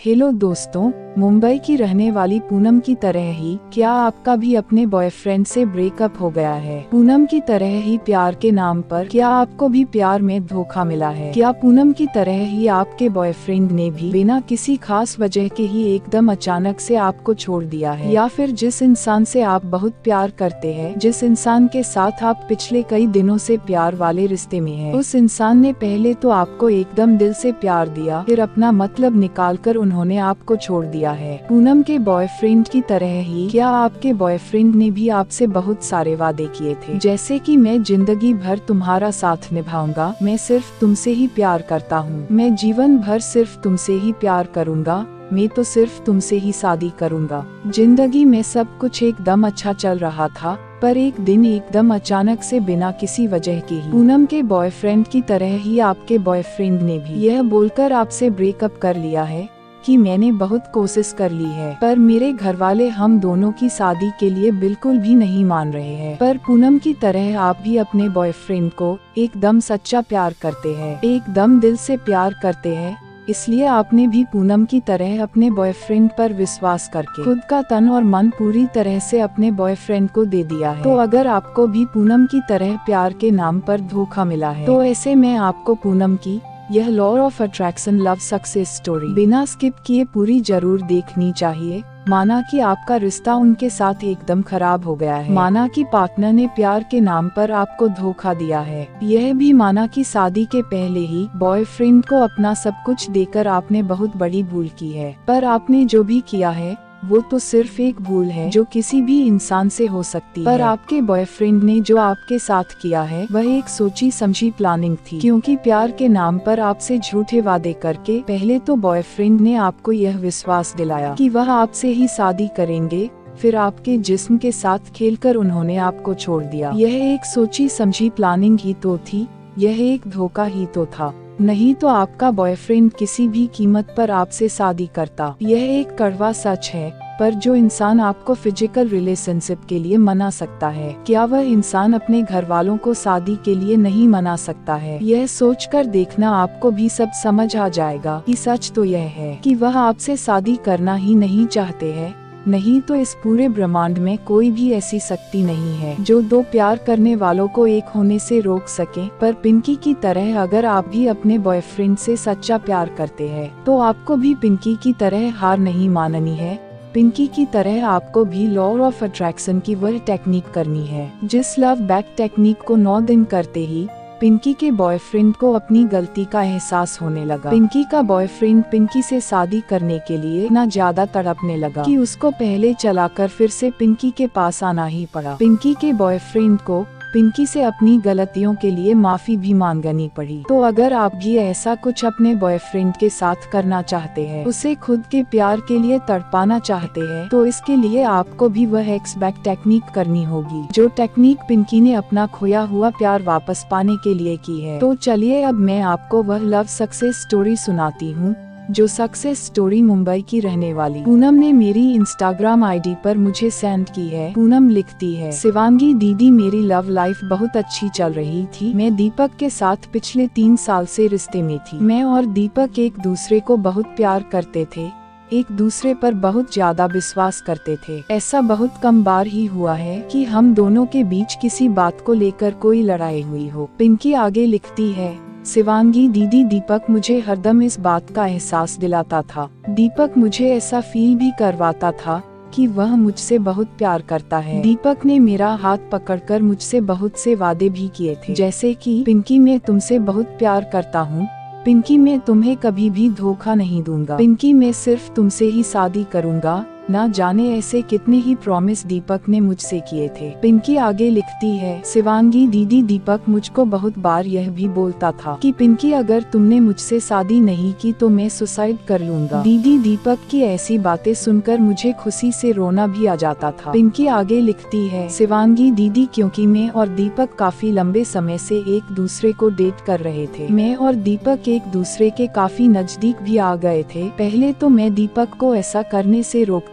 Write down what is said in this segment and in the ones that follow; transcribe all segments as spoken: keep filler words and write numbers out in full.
Hello दोस्तों, मुंबई की रहने वाली पूनम की तरह ही क्या आपका भी अपने बॉयफ्रेंड से ब्रेकअप हो गया है? पूनम की तरह ही प्यार के नाम पर क्या आपको भी प्यार में धोखा मिला है? क्या पूनम की तरह ही आपके बॉयफ्रेंड ने भी बिना किसी खास वजह के ही एकदम अचानक से आपको छोड़ दिया है? या फिर जिस इंसान से आप बहुत प्यार करते हैं, जिस इंसान के साथ आप पिछले कई दिनों से प्यार वाले रिश्ते में हैं, उस इंसान ने पहले तो आपको एकदम दिल से प्यार दिया, फिर अपना मतलब निकाल कर उन्होंने आपको छोड़ दिया है। पूनम के बॉयफ्रेंड की तरह ही क्या आपके बॉयफ्रेंड ने भी आपसे बहुत सारे वादे किए थे, जैसे कि मैं जिंदगी भर तुम्हारा साथ निभाऊंगा, मैं सिर्फ तुमसे ही प्यार करता हूँ, मैं जीवन भर सिर्फ तुमसे ही प्यार करूँगा, मैं तो सिर्फ तुमसे ही शादी करूँगा। जिंदगी में सब कुछ एकदम अच्छा चल रहा था, पर एक दिन एकदम अचानक से बिना किसी वजह के ही पूनम के बॉयफ्रेंड की तरह ही आपके बॉयफ्रेंड ने भी यह बोलकर आपसे ब्रेकअप कर लिया है कि मैंने बहुत कोशिश कर ली है, पर मेरे घर वाले हम दोनों की शादी के लिए बिल्कुल भी नहीं मान रहे हैं। पर पूनम की तरह आप भी अपने बॉयफ्रेंड को एकदम सच्चा प्यार करते हैं, एकदम दिल से प्यार करते हैं, इसलिए आपने भी पूनम की तरह अपने बॉयफ्रेंड पर विश्वास करके खुद का तन और मन पूरी तरह से अपने बॉयफ्रेंड को दे दिया है। तो अगर आपको भी पूनम की तरह प्यार के नाम पर धोखा मिला है, तो ऐसे में आपको पूनम की यह law of attraction love success story बिना स्किप किए पूरी जरूर देखनी चाहिए। माना कि आपका रिश्ता उनके साथ एकदम खराब हो गया है, माना कि पार्टनर ने प्यार के नाम पर आपको धोखा दिया है, यह भी माना कि शादी के पहले ही बॉयफ्रेंड को अपना सब कुछ देकर आपने बहुत बड़ी भूल की है, पर आपने जो भी किया है वो तो सिर्फ एक भूल है जो किसी भी इंसान से हो सकती है। पर आपके बॉयफ्रेंड ने जो आपके साथ किया है वह एक सोची समझी प्लानिंग थी, क्योंकि प्यार के नाम पर आपसे झूठे वादे करके पहले तो बॉयफ्रेंड ने आपको यह विश्वास दिलाया कि वह आपसे ही शादी करेंगे, फिर आपके जिस्म के साथ खेलकर उन्होंने आपको छोड़ दिया। यह एक सोची समझी प्लानिंग ही तो थी, यह एक धोखा ही तो था, नहीं तो आपका बॉयफ्रेंड किसी भी कीमत पर आपसे शादी करता। यह एक कड़वा सच है, पर जो इंसान आपको फिजिकल रिलेशनशिप के लिए मना सकता है, क्या वह इंसान अपने घर वालों को शादी के लिए नहीं मना सकता है? यह सोचकर देखना, आपको भी सब समझ आ जाएगा कि सच तो यह है कि वह आपसे शादी करना ही नहीं चाहते हैं। नहीं तो इस पूरे ब्रह्मांड में कोई भी ऐसी शक्ति नहीं है जो दो प्यार करने वालों को एक होने से रोक सके। पर पिंकी की तरह अगर आप भी अपने बॉयफ्रेंड से सच्चा प्यार करते हैं, तो आपको भी पिंकी की तरह हार नहीं माननी है। पिंकी की तरह आपको भी लॉ ऑफ अट्रैक्शन की वह टेक्निक करनी है, जिस लव बैक टेक्निक को नौ दिन करते ही पिंकी के बॉयफ्रेंड को अपनी गलती का एहसास होने लगा। पिंकी का बॉयफ्रेंड पिंकी से शादी करने के लिए इतना ज्यादा तड़पने लगा कि उसको पहले चलाकर फिर से पिंकी के पास आना ही पड़ा। पिंकी के बॉयफ्रेंड को पिंकी से अपनी गलतियों के लिए माफी भी मांगनी पड़ी। तो अगर आप भी ऐसा कुछ अपने बॉयफ्रेंड के साथ करना चाहते हैं, उसे खुद के प्यार के लिए तड़पाना चाहते हैं, तो इसके लिए आपको भी वह एक्स बैक टेक्निक करनी होगी, जो टेक्निक पिंकी ने अपना खोया हुआ प्यार वापस पाने के लिए की है। तो चलिए अब मैं आपको वह लव सक्सेस स्टोरी सुनाती हूँ, जो सक्सेस स्टोरी मुंबई की रहने वाली पूनम ने मेरी इंस्टाग्राम आईडी पर मुझे सेंड की है। पूनम लिखती है, शिवांगी दीदी, मेरी लव लाइफ बहुत अच्छी चल रही थी। मैं दीपक के साथ पिछले तीन साल से रिश्ते में थी। मैं और दीपक एक दूसरे को बहुत प्यार करते थे, एक दूसरे पर बहुत ज्यादा विश्वास करते थे। ऐसा बहुत कम बार ही हुआ है कि हम दोनों के बीच किसी बात को लेकर कोई लड़ाई हुई हो। पिंकी आगे लिखती है, शिवांगी दीदी, दीपक मुझे हरदम इस बात का एहसास दिलाता था, दीपक मुझे ऐसा फील भी करवाता था कि वह मुझसे बहुत प्यार करता है। दीपक ने मेरा हाथ पकड़कर मुझसे बहुत से वादे भी किए थे, जैसे कि पिंकी मैं तुमसे बहुत प्यार करता हूँ, पिंकी मैं तुम्हें कभी भी धोखा नहीं दूंगा, पिंकी मैं सिर्फ तुमसे ही शादी करूँगा। ना जाने ऐसे कितने ही प्रॉमिस दीपक ने मुझसे किए थे। पिंकी आगे लिखती है, शिवांगी दीदी, दीपक मुझको बहुत बार यह भी बोलता था कि पिंकी अगर तुमने मुझसे शादी नहीं की तो मैं सुसाइड कर लूंगा। दीदी, दीपक की ऐसी बातें सुनकर मुझे खुशी से रोना भी आ जाता था। पिंकी आगे लिखती है, शिवांगी दीदी, क्योंकि मैं और दीपक काफी लंबे समय से एक दूसरे को डेट कर रहे थे, मैं और दीपक एक दूसरे के काफी नजदीक भी आ गए थे। पहले तो मैं दीपक को ऐसा करने से रोकती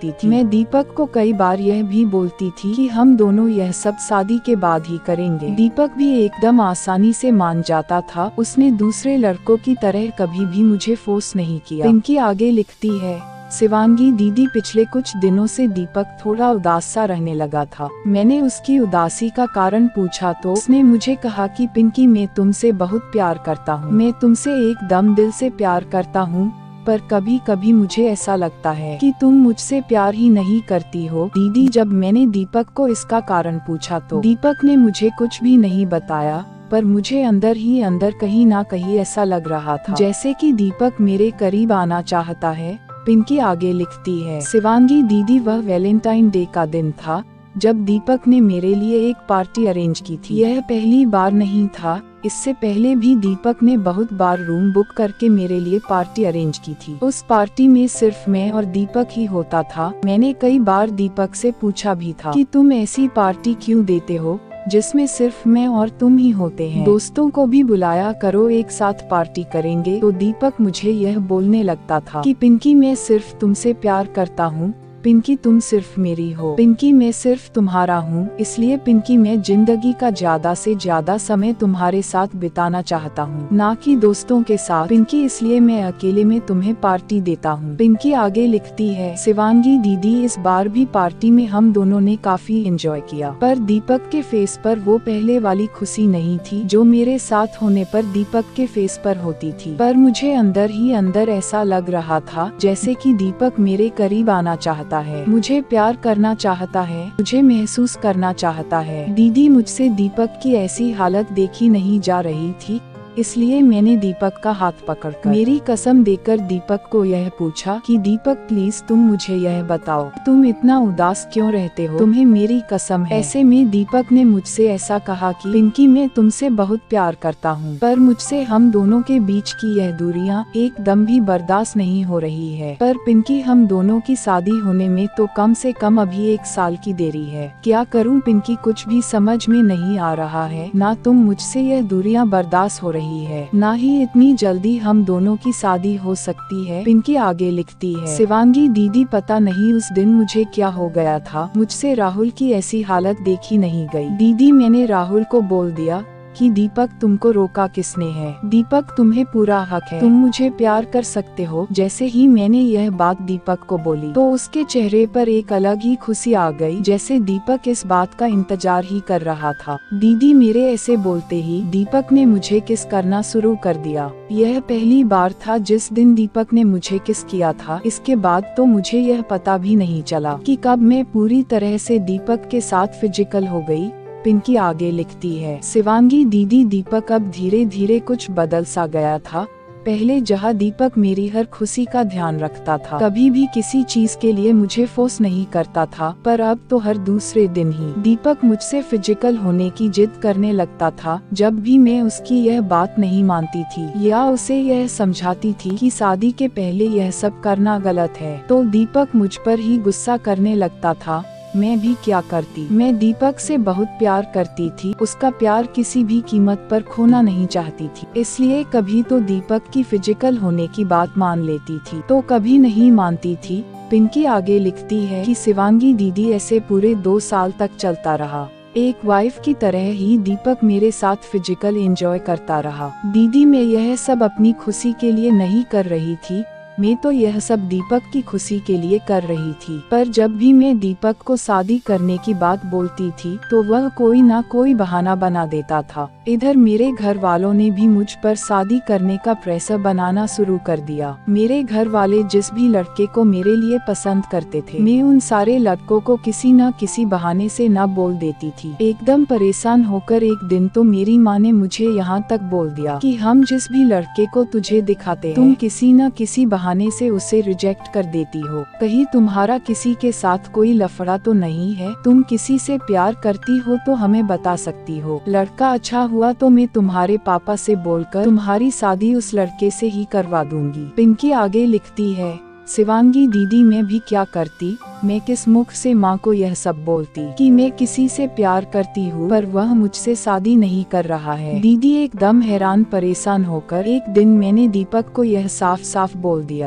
करती थी। मैं दीपक को कई बार यह भी बोलती थी कि हम दोनों यह सब शादी के बाद ही करेंगे। दीपक भी एकदम आसानी से मान जाता था। उसने दूसरे लड़कों की तरह कभी भी मुझे फोर्स नहीं किया। पिंकी आगे लिखती है, शिवांगी दीदी पिछले कुछ दिनों से दीपक थोड़ा उदास सा रहने लगा था। मैंने उसकी उदासी का कारण पूछा तो उसने मुझे कहा कि पिंकी मैं तुमसे बहुत प्यार करता हूँ, मैं तुमसे एकदम दिल से प्यार करता हूँ, पर कभी कभी मुझे ऐसा लगता है कि तुम मुझसे प्यार ही नहीं करती हो। दीदी जब मैंने दीपक को इसका कारण पूछा तो दीपक ने मुझे कुछ भी नहीं बताया, पर मुझे अंदर ही अंदर कहीं ना कहीं ऐसा लग रहा था जैसे कि दीपक मेरे करीब आना चाहता है। पिंकी आगे लिखती है, शिवांगी दीदी वह वैलेंटाइन डे का दिन था जब दीपक ने मेरे लिए एक पार्टी अरेंज की थी। यह पहली बार नहीं था, इससे पहले भी दीपक ने बहुत बार रूम बुक करके मेरे लिए पार्टी अरेंज की थी। उस पार्टी में सिर्फ मैं और दीपक ही होता था। मैंने कई बार दीपक से पूछा भी था कि तुम ऐसी पार्टी क्यों देते हो जिसमें सिर्फ मैं और तुम ही होते हैं, दोस्तों को भी बुलाया करो, एक साथ पार्टी करेंगे। तो दीपक मुझे यह बोलने लगता था कि पिंकी मैं सिर्फ तुमसे प्यार करता हूँ, पिंकी तुम सिर्फ मेरी हो, पिंकी मैं सिर्फ तुम्हारा हूँ, इसलिए पिंकी मैं जिंदगी का ज्यादा से ज्यादा समय तुम्हारे साथ बिताना चाहता हूँ, ना कि दोस्तों के साथ। पिंकी इसलिए मैं अकेले में तुम्हें पार्टी देता हूँ। पिंकी आगे लिखती है, शिवांगी दीदी इस बार भी पार्टी में हम दोनों ने काफी एंजॉय किया, पर दीपक के फेस पर वो पहले वाली खुशी नहीं थी जो मेरे साथ होने पर दीपक के फेस पर होती थी। पर मुझे अंदर ही अंदर ऐसा लग रहा था जैसे कि दीपक मेरे करीब आना चाहता है, मुझे प्यार करना चाहता है, मुझे महसूस करना चाहता है। दीदी मुझसे दीपक की ऐसी हालत देखी नहीं जा रही थी, इसलिए मैंने दीपक का हाथ पकड़कर मेरी कसम देकर दीपक को यह पूछा कि दीपक प्लीज तुम मुझे यह बताओ तुम इतना उदास क्यों रहते हो, तुम्हें मेरी कसम है। ऐसे में दीपक ने मुझसे ऐसा कहा कि पिंकी मैं तुमसे बहुत प्यार करता हूँ, पर मुझसे हम दोनों के बीच की यह दूरियां एकदम भी बर्दाश्त नहीं हो रही है। पर पिंकी हम दोनों की शादी होने में तो कम से कम अभी एक साल की देरी है, क्या करूँ पिंकी, कुछ भी समझ में नहीं आ रहा है। ना तुम मुझसे यह दूरियां बर्दाश्त हो रही है, ना ही इतनी जल्दी हम दोनों की शादी हो सकती है। पिंकी आगे लिखती है, शिवांगी दीदी पता नहीं उस दिन मुझे क्या हो गया था, मुझसे राहुल की ऐसी हालत देखी नहीं गई। दीदी मैंने राहुल को बोल दिया कि दीपक तुमको रोका किसने है, दीपक तुम्हें पूरा हक है, तुम मुझे प्यार कर सकते हो। जैसे ही मैंने यह बात दीपक को बोली तो उसके चेहरे पर एक अलग ही खुशी आ गई, जैसे दीपक इस बात का इंतजार ही कर रहा था। दीदी मेरे ऐसे बोलते ही दीपक ने मुझे किस करना शुरू कर दिया। यह पहली बार था जिस दिन दीपक ने मुझे किस किया था। इसके बाद तो मुझे यह पता भी नहीं चला कि कब मैं पूरी तरह से दीपक के साथ फिजिकल हो गई। पिंकी आगे लिखती है, शिवांगी दीदी दीपक अब धीरे धीरे कुछ बदल सा गया था। पहले जहाँ दीपक मेरी हर खुशी का ध्यान रखता था, कभी भी किसी चीज के लिए मुझे फोर्स नहीं करता था, पर अब तो हर दूसरे दिन ही दीपक मुझसे फिजिकल होने की जिद करने लगता था। जब भी मैं उसकी यह बात नहीं मानती थी या उसे यह समझाती थी कि शादी के पहले यह सब करना गलत है, तो दीपक मुझ पर ही गुस्सा करने लगता था। मैं भी क्या करती, मैं दीपक से बहुत प्यार करती थी, उसका प्यार किसी भी कीमत पर खोना नहीं चाहती थी, इसलिए कभी तो दीपक की फिजिकल होने की बात मान लेती थी तो कभी नहीं मानती थी। पिंकी आगे लिखती है कि शिवांगी दीदी ऐसे पूरे दो साल तक चलता रहा, एक वाइफ की तरह ही दीपक मेरे साथ फिजिकल एंजॉय करता रहा। दीदी मैं यह सब अपनी खुशी के लिए नहीं कर रही थी, मैं तो यह सब दीपक की खुशी के लिए कर रही थी। पर जब भी मैं दीपक को शादी करने की बात बोलती थी तो वह कोई ना कोई बहाना बना देता था। इधर मेरे घर वालों ने भी मुझ पर शादी करने का प्रेशर बनाना शुरू कर दिया। मेरे घर वाले जिस भी लड़के को मेरे लिए पसंद करते थे, मैं उन सारे लड़कों को किसी न किसी बहाने से न बोल देती थी। एकदम परेशान होकर एक दिन तो मेरी माँ ने मुझे यहाँ तक बोल दिया कि हम जिस भी लड़के को तुझे दिखाते तुम किसी न किसी बहाने से उसे रिजेक्ट कर देती हो। कहीं तुम्हारा किसी के साथ कोई लफड़ा तो नहीं है, तुम किसी से प्यार करती हो तो हमें बता सकती हो। लड़का अच्छा हुआ तो मैं तुम्हारे पापा से बोलकर तुम्हारी शादी उस लड़के से ही करवा दूंगी। पिंकी आगे लिखती है, शिवांगी दीदी मैं भी क्या करती, मैं किस मुख से माँ को यह सब बोलती कि मैं किसी से प्यार करती हूँ पर वह मुझसे शादी नहीं कर रहा है। दीदी एकदम हैरान परेशान होकर एक दिन मैंने दीपक को यह साफ साफ बोल दिया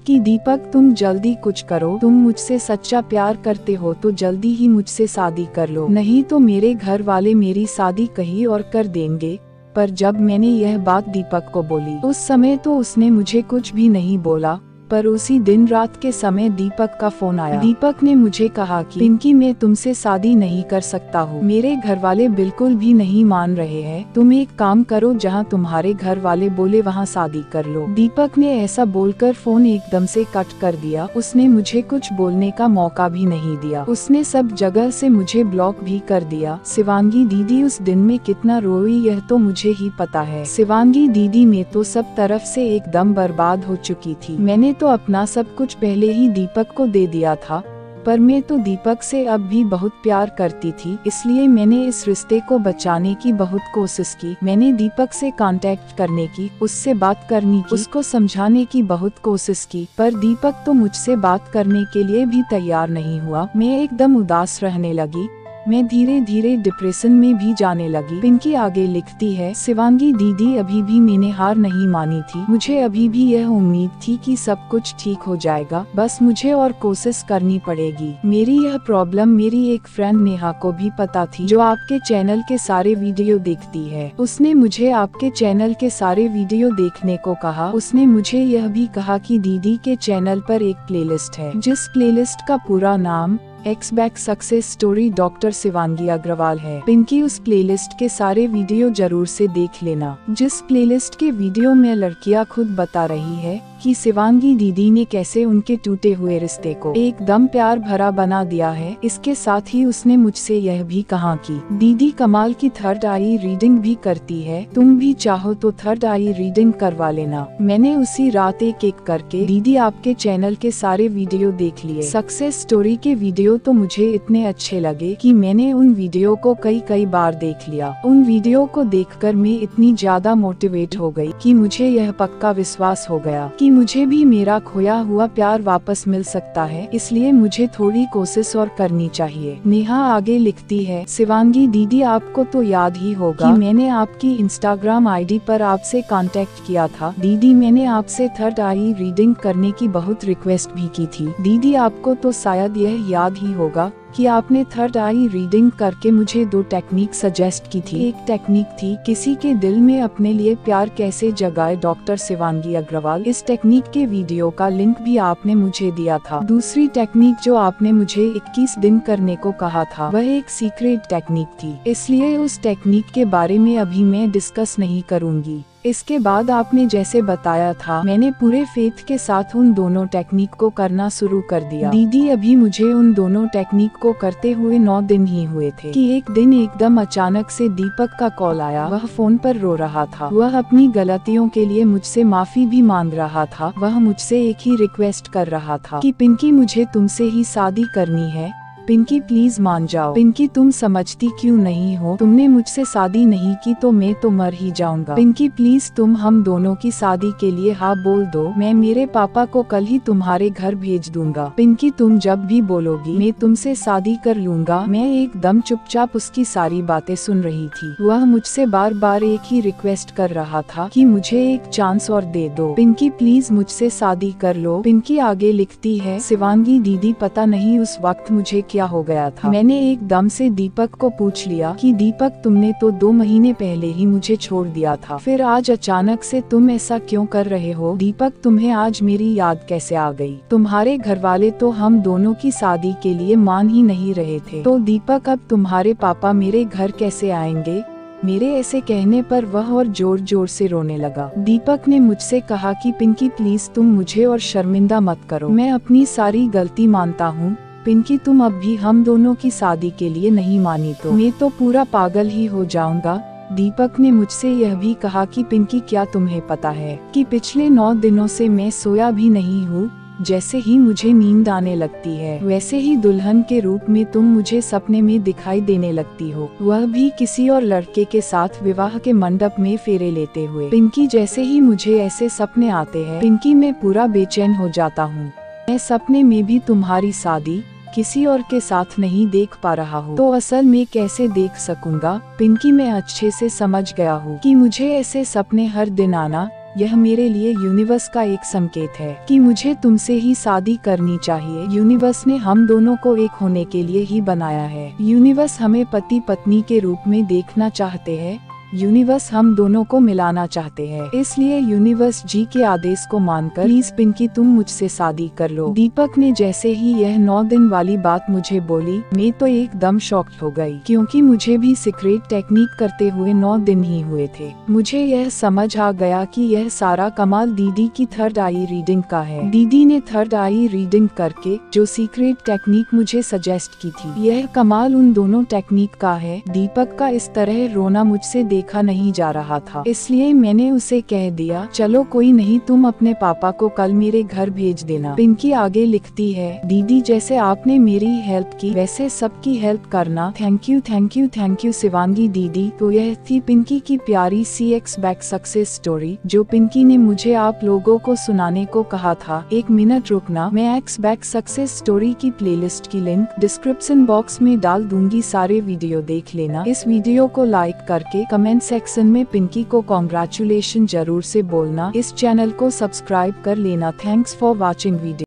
कि दीपक तुम जल्दी कुछ करो, तुम मुझसे सच्चा प्यार करते हो तो जल्दी ही मुझसे शादी कर लो, नहीं तो मेरे घर वाले मेरी शादी कहीं और कर देंगे। पर जब मैंने यह बात दीपक को बोली उस समय तो उसने मुझे कुछ भी नहीं बोला। पर उसी दिन रात के समय दीपक का फोन आया। दीपक ने मुझे कहा कि पिंकी मैं तुमसे शादी नहीं कर सकता हूँ, मेरे घर वाले बिल्कुल भी नहीं मान रहे हैं, तुम एक काम करो जहाँ तुम्हारे घर वाले बोले वहाँ शादी कर लो। दीपक ने ऐसा बोलकर फोन एकदम से कट कर दिया। उसने मुझे कुछ बोलने का मौका भी नहीं दिया। उसने सब जगह से मुझे ब्लॉक भी कर दिया। शिवांगी दीदी उस दिन में कितना रोई यह तो मुझे ही पता है। शिवांगी दीदी में तो सब तरफ से एकदम बर्बाद हो चुकी थी। मैंने तो अपना सब कुछ पहले ही दीपक को दे दिया था, पर मैं तो दीपक से अब भी बहुत प्यार करती थी, इसलिए मैंने इस रिश्ते को बचाने की बहुत कोशिश की। मैंने दीपक से कांटेक्ट करने की, उससे बात करने की, उसको समझाने की बहुत कोशिश की, पर दीपक तो मुझसे बात करने के लिए भी तैयार नहीं हुआ। मैं एकदम उदास रहने लगी। मैं धीरे धीरे डिप्रेशन में भी जाने लगी। पिंकी आगे लिखती है, शिवांगी दीदी अभी भी मैंने हार नहीं मानी थी। मुझे अभी भी यह उम्मीद थी कि सब कुछ ठीक हो जाएगा, बस मुझे और कोशिश करनी पड़ेगी। मेरी यह प्रॉब्लम मेरी एक फ्रेंड नेहा को भी पता थी, जो आपके चैनल के सारे वीडियो देखती है। उसने मुझे आपके चैनल के सारे वीडियो देखने को कहा। उसने मुझे यह भी कहा कि दीदी के चैनल पर एक प्लेलिस्ट है, जिस प्लेलिस्ट का पूरा नाम ex back success story doctor Shivangi Agrawal है। पिंकी उस प्लेलिस्ट के सारे वीडियो जरूर से देख लेना। जिस प्लेलिस्ट के वीडियो में लड़कियां खुद बता रही है कि शिवांगी दीदी ने कैसे उनके टूटे हुए रिश्ते को एकदम प्यार भरा बना दिया है। इसके साथ ही उसने मुझसे यह भी कहा कि दीदी कमाल की थर्ड आई रीडिंग भी करती है, तुम भी चाहो तो थर्ड आई रीडिंग करवा लेना। मैंने उसी रात एक एक करके दीदी आपके चैनल के सारे वीडियो देख लिए। सक्सेस स्टोरी के वीडियो तो मुझे इतने अच्छे लगे कि मैंने उन वीडियो को कई कई बार देख लिया। उन वीडियो को देखकर मैं इतनी ज्यादा मोटिवेट हो गई कि मुझे यह पक्का विश्वास हो गया कि मुझे भी मेरा खोया हुआ प्यार वापस मिल सकता है, इसलिए मुझे थोड़ी कोशिश और करनी चाहिए। नेहा आगे लिखती है, शिवांगी दीदी आपको तो याद ही होगा कि मैंने आपकी इंस्टाग्राम आईडी पर आपसे कांटेक्ट किया था। दीदी मैंने आपसे थर्ड आई रीडिंग करने की बहुत रिक्वेस्ट भी की थी। दीदी आपको तो शायद यह याद ही होगा कि आपने थर्ड आई रीडिंग करके मुझे दो टेक्निक सजेस्ट की थी। एक टेक्निक थी किसी के दिल में अपने लिए प्यार कैसे जगाए डॉक्टर शिवांगी अग्रवाल। इस टेक्निक के वीडियो का लिंक भी आपने मुझे दिया था। दूसरी टेक्निक जो आपने मुझे इक्कीस दिन करने को कहा था, वह एक सीक्रेट टेक्निक थी, इसलिए उस टेक्निक के बारे में अभी मैं डिस्कस नहीं करूँगी। इसके बाद आपने जैसे बताया था, मैंने पूरे फेथ के साथ उन दोनों टेक्निक को करना शुरू कर दिया। दीदी अभी मुझे उन दोनों टेक्निक को करते हुए नौ दिन ही हुए थे कि एक दिन एकदम अचानक से दीपक का कॉल आया। वह फोन पर रो रहा था। वह अपनी गलतियों के लिए मुझसे माफी भी मांग रहा था। वह मुझसे एक ही रिक्वेस्ट कर रहा था कि पिंकी मुझे तुमसे ही शादी करनी है, पिंकी प्लीज मान जाओ। पिंकी तुम समझती क्यों नहीं हो, तुमने मुझसे शादी नहीं की तो मैं तो मर ही जाऊंगा। पिंकी प्लीज तुम हम दोनों की शादी के लिए हाँ बोल दो, मैं मेरे पापा को कल ही तुम्हारे घर भेज दूंगा। पिंकी तुम जब भी बोलोगी मैं तुमसे शादी कर लूंगा। मैं एकदम चुपचाप उसकी सारी बातें सुन रही थी। वह मुझसे बार बार एक ही रिक्वेस्ट कर रहा था कि मुझे एक चांस और दे दो, पिंकी प्लीज मुझसे शादी कर लो। पिंकी आगे लिखती है, शिवांगी दीदी पता नहीं उस वक्त मुझे क्या हो गया था। मैंने एकदम से दीपक को पूछ लिया कि दीपक तुमने तो दो महीने पहले ही मुझे छोड़ दिया था, फिर आज अचानक से तुम ऐसा क्यों कर रहे हो? दीपक तुम्हें आज मेरी याद कैसे आ गई? तुम्हारे घर वाले तो हम दोनों की शादी के लिए मान ही नहीं रहे थे, तो दीपक अब तुम्हारे पापा मेरे घर कैसे आएंगे? मेरे ऐसे कहने पर वह और जोर जोर से रोने लगा। दीपक ने मुझसे कहा कि पिंकी प्लीज तुम मुझे और शर्मिंदा मत करो, मैं अपनी सारी गलती मानता हूँ। पिंकी तुम अब भी हम दोनों की शादी के लिए नहीं मानी तो मैं तो पूरा पागल ही हो जाऊंगा। दीपक ने मुझसे यह भी कहा कि पिंकी क्या तुम्हें पता है कि पिछले नौ दिनों से मैं सोया भी नहीं हूँ। जैसे ही मुझे नींद आने लगती है वैसे ही दुल्हन के रूप में तुम मुझे सपने में दिखाई देने लगती हो, वह भी किसी और लड़के के साथ विवाह के मंडप में फेरे लेते हुए। पिंकी जैसे ही मुझे ऐसे सपने आते हैं पिंकी मैं पूरा बेचैन हो जाता हूँ। मैं सपने में भी तुम्हारी शादी किसी और के साथ नहीं देख पा रहा हूँ, तो असल में कैसे देख सकूंगा? पिंकी मैं अच्छे से समझ गया हूँ कि मुझे ऐसे सपने हर दिन आना यह मेरे लिए यूनिवर्स का एक संकेत है कि मुझे तुमसे ही शादी करनी चाहिए। यूनिवर्स ने हम दोनों को एक होने के लिए ही बनाया है। यूनिवर्स हमें पति पत्नी के रूप में देखना चाहते हैं। यूनिवर्स हम दोनों को मिलाना चाहते हैं। इसलिए यूनिवर्स जी के आदेश को मानकर प्लीज पिंकी तुम मुझसे शादी कर लो। दीपक ने जैसे ही यह नौ दिन वाली बात मुझे बोली, मैं तो एकदम शॉक्ड हो गई, क्योंकि मुझे भी सीक्रेट टेक्निक करते हुए नौ दिन ही हुए थे। मुझे यह समझ आ गया कि यह सारा कमाल दीदी की थर्ड आई रीडिंग का है। दीदी ने थर्ड आई रीडिंग करके जो सीक्रेट टेक्निक मुझे सजेस्ट की थी, यह कमाल उन दोनों टेक्निक का है। दीपक का इस तरह रोना मुझसे देखा नहीं जा रहा था, इसलिए मैंने उसे कह दिया, चलो कोई नहीं, तुम अपने पापा को कल मेरे घर भेज देना। पिंकी आगे लिखती है, दीदी जैसे आपने मेरी हेल्प की वैसे सबकी हेल्प करना। Thank you thank you thank you Shivangi दीदी। तो यह थी पिंकी की प्यारी सी एक्स बैक सक्सेस स्टोरी, जो पिंकी ने मुझे आप लोगों को सुनाने को कहा था। एक मिनट रुकना, मैं एक्स बैक सक्सेस स्टोरी की प्लेलिस्ट की लिंक डिस्क्रिप्शन बॉक्स में डाल दूंगी, सारे वीडियो देख लेना। इस वीडियो को लाइक करके कमेंट सेक्शन में पिंकी को कॉन्ग्रेचुलेशन जरूर से बोलना। इस चैनल को सब्सक्राइब कर लेना। Thanks for watching video.